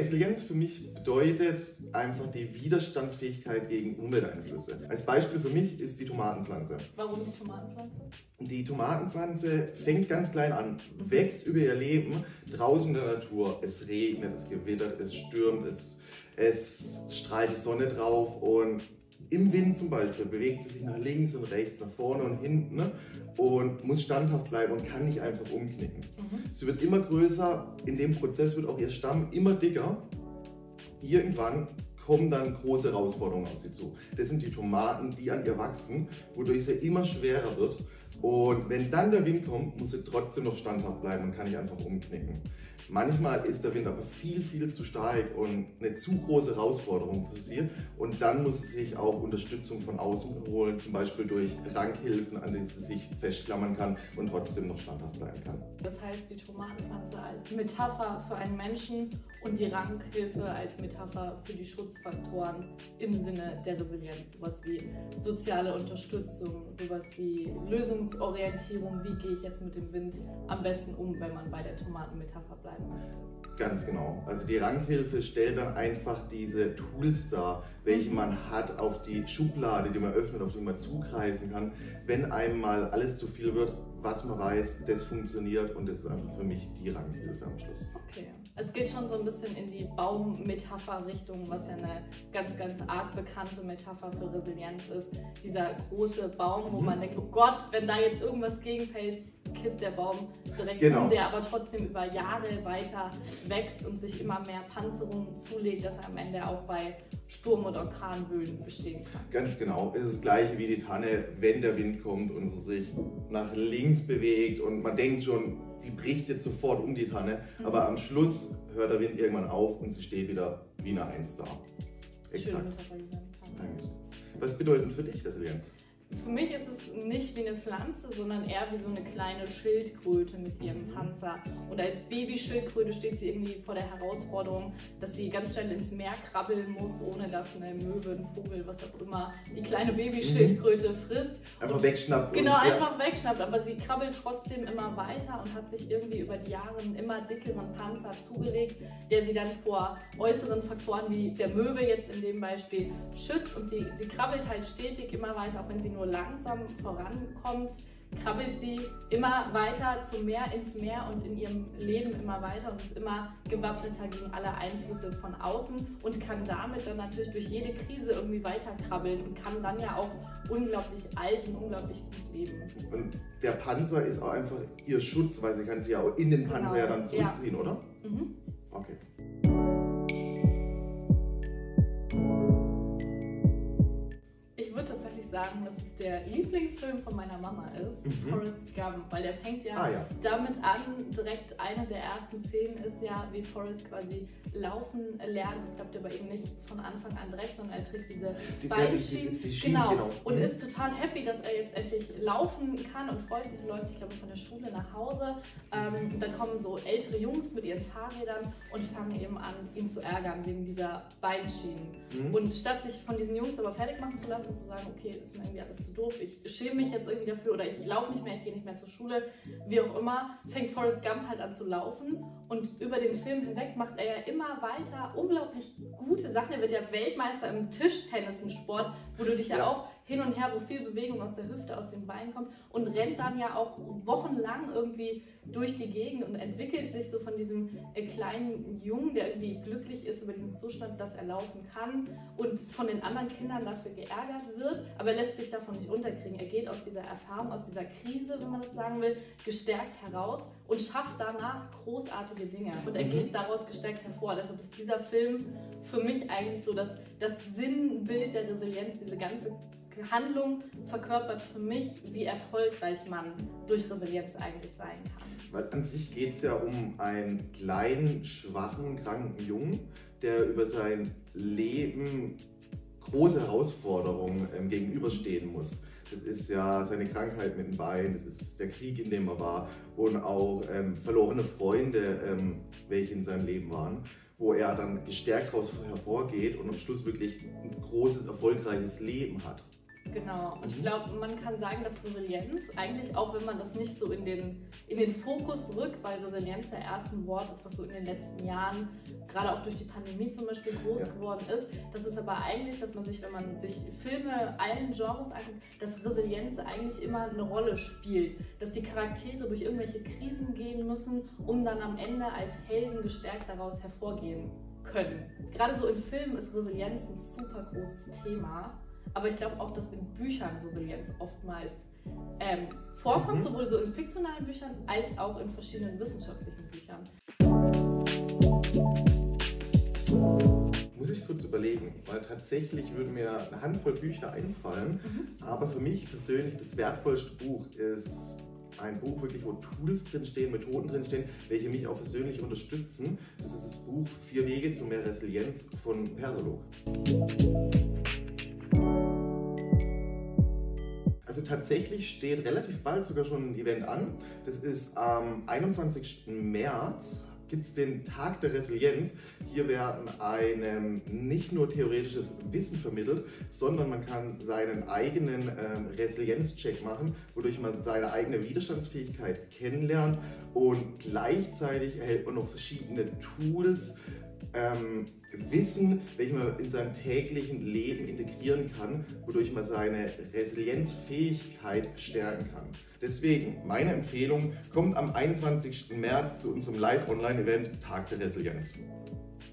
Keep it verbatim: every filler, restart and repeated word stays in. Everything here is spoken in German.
Resilienz für mich bedeutet einfach die Widerstandsfähigkeit gegen Umwelteinflüsse. Als Beispiel für mich ist die Tomatenpflanze. Warum die Tomatenpflanze? Die Tomatenpflanze fängt ganz klein an, wächst über ihr Leben draußen in der Natur. Es regnet, es gewittert, es stürmt, es, es strahlt die Sonne drauf und im Wind zum Beispiel bewegt sie sich nach links und rechts, nach vorne und hinten, ne? Und muss standhaft bleiben und kann nicht einfach umknicken. Mhm. Sie wird immer größer, in dem Prozess wird auch ihr Stamm immer dicker. Irgendwann kommen dann große Herausforderungen auf sie zu. Das sind die Tomaten, die an ihr wachsen, wodurch sie immer schwerer wird. Und wenn dann der Wind kommt, muss sie trotzdem noch standhaft bleiben und kann nicht einfach umknicken. Manchmal ist der Wind aber viel, viel zu stark und eine zu große Herausforderung für sie. Und dann muss sie sich auch Unterstützung von außen holen, zum Beispiel durch Rankhilfen, an die sie sich festklammern kann und trotzdem noch standhaft bleiben kann. Das heißt, die Tomatenpflanze als Metapher für einen Menschen und die Rankhilfe als Metapher für die Schutzfaktoren im Sinne der Resilienz. Sowas wie soziale Unterstützung, sowas wie Lösungsorientierung. Wie gehe ich jetzt mit dem Wind am besten um, wenn man bei der Tomatenmetapher bleibt? Ganz genau. Also die Rankhilfe stellt dann einfach diese Tools dar, welche man hat auf die Schublade, die man öffnet, auf die man zugreifen kann, wenn einem mal alles zu viel wird, was man weiß, das funktioniert und das ist einfach für mich die Rankhilfe am Schluss. Okay. Es geht schon so ein bisschen in die Baummetapher-Richtung, was ja eine ganz, ganz arg bekannte Metapher für Resilienz ist. Dieser große Baum, wo mhm. man denkt, oh Gott, wenn da jetzt irgendwas gegenfällt, kippt der Baum direkt genau. um, der aber trotzdem über Jahre weiter wächst und sich immer mehr Panzerung zulegt, dass er am Ende auch bei Sturm- und Orkanböen bestehen kann. Ganz genau. Es ist das gleiche wie die Tanne, wenn der Wind kommt und sie sich nach links bewegt und man denkt schon, die bricht jetzt sofort um die Tanne, mhm. aber am Schluss hört der Wind irgendwann auf und sie steht wieder wie eine Eins da. Exakt. Danke. Was bedeutet für dich Resilienz? Für mich ist es nicht wie eine Pflanze, sondern eher wie so eine kleine Schildkröte mit ihrem Panzer. Und als Babyschildkröte steht sie irgendwie vor der Herausforderung, dass sie ganz schnell ins Meer krabbeln muss, ohne dass eine Möwe, ein Vogel, was auch immer, die kleine Babyschildkröte mhm. frisst. Einfach und wegschnappt. Genau, und, einfach ja. wegschnappt. Aber sie krabbelt trotzdem immer weiter und hat sich irgendwie über die Jahre einen immer dickeren Panzer zugelegt, der sie dann vor äußeren Faktoren wie der Möwe jetzt in dem Beispiel schützt. Und sie, sie krabbelt halt stetig immer weiter, auch wenn sie nur langsam vorankommt, krabbelt sie immer weiter zum Meer, ins Meer und in ihrem Leben immer weiter und ist immer gewappneter gegen alle Einflüsse von außen und kann damit dann natürlich durch jede Krise irgendwie weiter krabbeln und kann dann ja auch unglaublich alt und unglaublich gut leben. Und der Panzer ist auch einfach ihr Schutz, weil sie kann sich ja auch in den Panzer genau. ja dann zurückziehen, ja. oder? Mhm. Okay. Sagen, dass es der Lieblingsfilm von meiner Mama ist, mhm. Forrest Gump, weil der fängt ja, ah, ja damit an, direkt eine der ersten Szenen ist ja, wie Forrest quasi laufen lernt. Das klappt aber eben nicht von Anfang an direkt, sondern er trägt diese die, Beinschienen, die, die Schienen, genau, genau. und mhm. ist total happy, dass er jetzt endlich laufen kann und freut sich und läuft, ich glaube, von der Schule nach Hause. Ähm, und dann kommen so ältere Jungs mit ihren Fahrrädern und fangen eben an, ihn zu ärgern wegen dieser Beinschienen. Mhm. Und statt sich von diesen Jungs aber fertig machen zu lassen und zu sagen, okay, ist mir irgendwie alles zu doof, ich schäme mich jetzt irgendwie dafür oder ich laufe nicht mehr, ich gehe nicht mehr zur Schule, wie auch immer, fängt Forrest Gump halt an zu laufen und über den Film hinweg macht er ja immer weiter unglaublich gute Sachen. Er wird ja Weltmeister im Tischtennis, ein Sport, wo du dich ja, ja auch hin und her, wo viel Bewegung aus der Hüfte, aus den Beinen kommt und rennt dann ja auch wochenlang irgendwie durch die Gegend und entwickelt sich so von diesem äh, kleinen Jungen, der irgendwie glücklich ist über diesen Zustand, dass er laufen kann und von den anderen Kindern dafür geärgert wird, aber er lässt sich davon nicht unterkriegen. Er geht aus dieser Erfahrung, aus dieser Krise, wenn man das sagen will, gestärkt heraus und schafft danach großartige Dinge und er geht daraus gestärkt hervor. Deshalb ist dieser Film für mich eigentlich so das, das Sinnbild der Resilienz, diese ganze Handlung verkörpert für mich, wie erfolgreich man durch Resilienz eigentlich sein kann. Weil an sich geht es ja um einen kleinen, schwachen, kranken Jungen, der über sein Leben große Herausforderungen ähm, gegenüberstehen muss. Das ist ja seine Krankheit mit dem Bein, das ist der Krieg, in dem er war und auch ähm, verlorene Freunde, ähm, welche in seinem Leben waren, wo er dann gestärkt daraus hervorgeht und am Schluss wirklich ein großes, erfolgreiches Leben hat. Genau, und ich glaube, man kann sagen, dass Resilienz eigentlich, auch wenn man das nicht so in den, in den Fokus rückt, weil Resilienz ja erst ein Wort ist, was so in den letzten Jahren, gerade auch durch die Pandemie zum Beispiel, groß ja. geworden ist. Das ist aber eigentlich, dass man sich, wenn man sich Filme allen Genres anguckt, dass Resilienz eigentlich immer eine Rolle spielt. Dass die Charaktere durch irgendwelche Krisen gehen müssen, um dann am Ende als Helden gestärkt daraus hervorgehen können. Gerade so in Filmen ist Resilienz ein super großes Thema. Aber ich glaube auch, dass in Büchern Resilienz oftmals ähm, vorkommt, mhm. sowohl so in fiktionalen Büchern als auch in verschiedenen wissenschaftlichen Büchern. Muss ich kurz überlegen, weil tatsächlich würden mir eine Handvoll Bücher einfallen, mhm. aber für mich persönlich das wertvollste Buch ist ein Buch, wirklich, wo Tools drinstehen, Methoden drinstehen, welche mich auch persönlich unterstützen. Das ist das Buch Vier Wege zu mehr Resilienz von Persolog. Also tatsächlich steht relativ bald sogar schon ein Event an. Das ist am einundzwanzigsten März. Gibt es den Tag der Resilienz. Hier werden einem nicht nur theoretisches Wissen vermittelt, sondern man kann seinen eigenen ähm, Resilienzcheck machen, wodurch man seine eigene Widerstandsfähigkeit kennenlernt und gleichzeitig erhält man noch verschiedene Tools, ähm, Wissen, welches man in seinem täglichen Leben integrieren kann, wodurch man seine Resilienzfähigkeit stärken kann. Deswegen meine Empfehlung, kommt am einundzwanzigsten März zu unserem Live-Online-Event Tag der Resilienz.